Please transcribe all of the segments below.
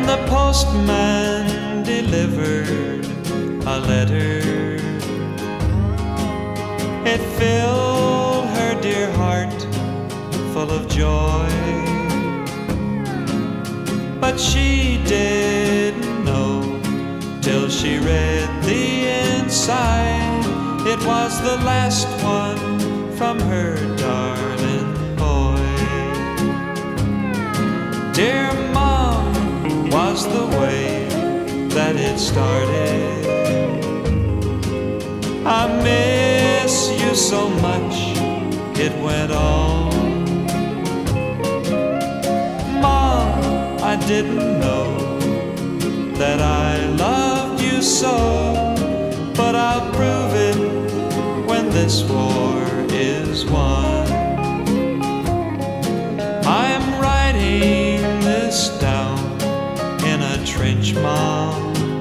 the postman delivered a letter, it filled her dear heart full of joy. But she didn't know till she read the inside. It was the last one from her darling boy. Dear Mom was the way that it started. I miss you so much, it went on. Mom, I didn't know that I loved you so, but I'll prove it when this war is won. I am writing this down in a trench, Mom.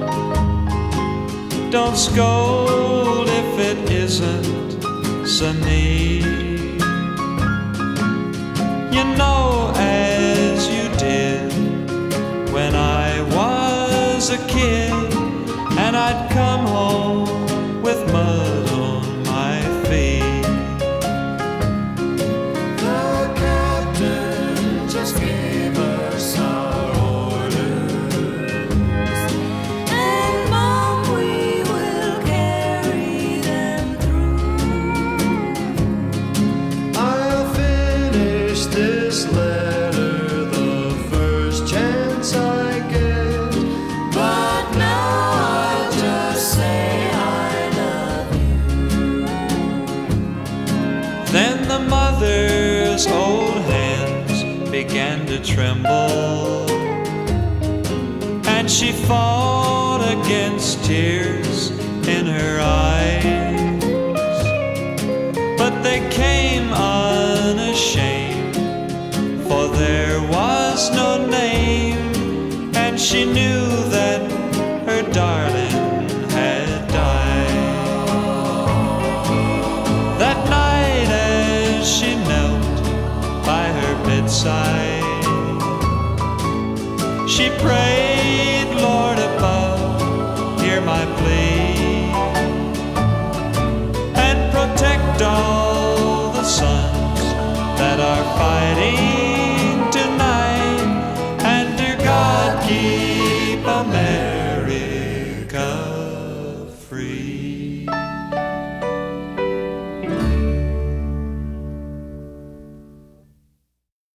Don't scold if it isn't so neat. You know, as you did when I was a kid, and I'd come home with mud on my feet. The captain just gave us our orders, and Mom, we will carry them through. I'll finish this letter the first chance I get, But now I'll just say I love you. Then the mother's old hands began to tremble, and she fought against tears in her eyes. But they came unashamed, for there was no name, and she knew